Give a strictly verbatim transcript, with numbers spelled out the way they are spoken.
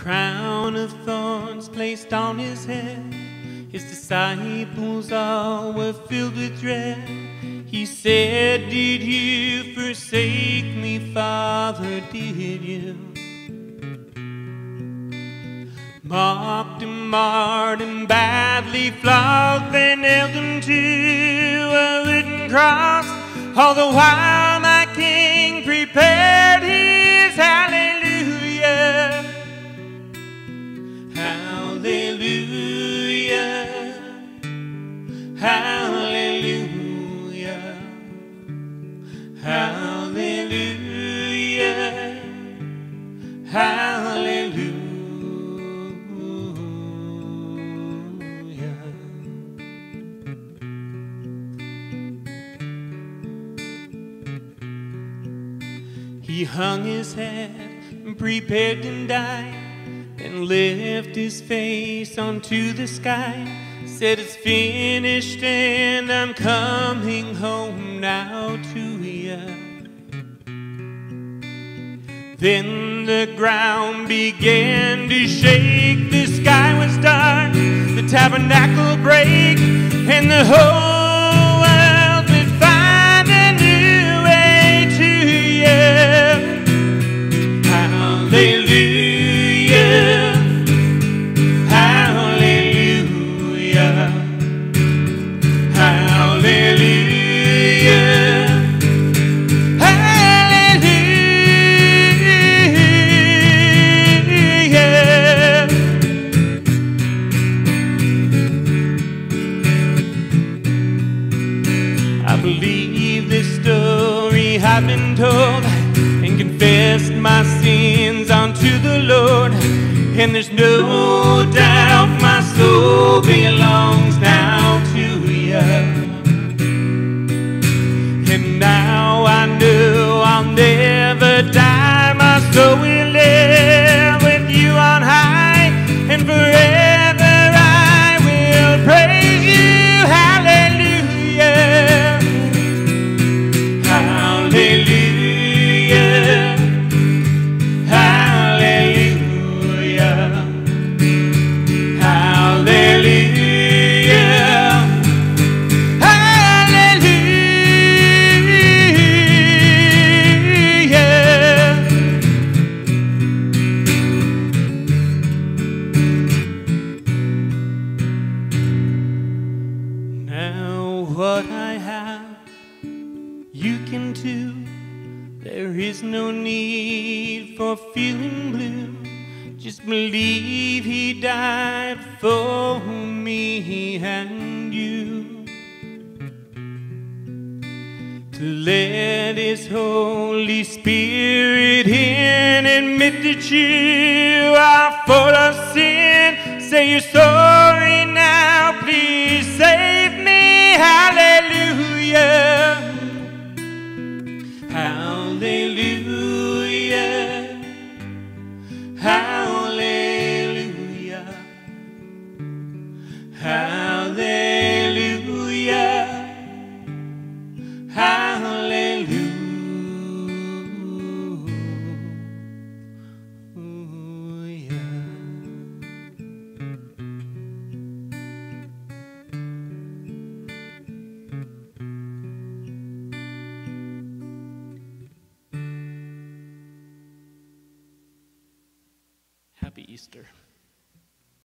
crown of thorns placed on his head. His disciples all were filled with dread. He said, "Did you forsake me, Father, did you?" Mocked and marred and badly flogged, they nailed him to a wooden cross. All the while my King prepared his hallelujah. Hallelujah. Hallelujah. Hallelujah. Hallelujah. He hung his head and prepared to die, then lift his face onto the sky, said, "It's finished and I'm coming home now to you." Then the ground began to shake, the sky was dark, the tabernacle break, and the whole world would find a new way to you. Hallelujah. Hallelujah. Hallelujah. I believe this story I've been told and confessed my sins unto the Lord, and there's no doubt my soul belongs now to you. And now I know I'll never die, my soul will live with you on high, and forever I will praise you. Hallelujah. Hallelujah. Hallelujah. Hallelujah. Now what I have, you can too. There is no need for feeling blue. Just believe he died for me and you. To let his Holy Spirit in, admit that you are full of sin. Say you're sorry now, please save me. Hallelujah. Hallelujah. Hallelujah. Hallelujah. Hallelujah. Happy Easter.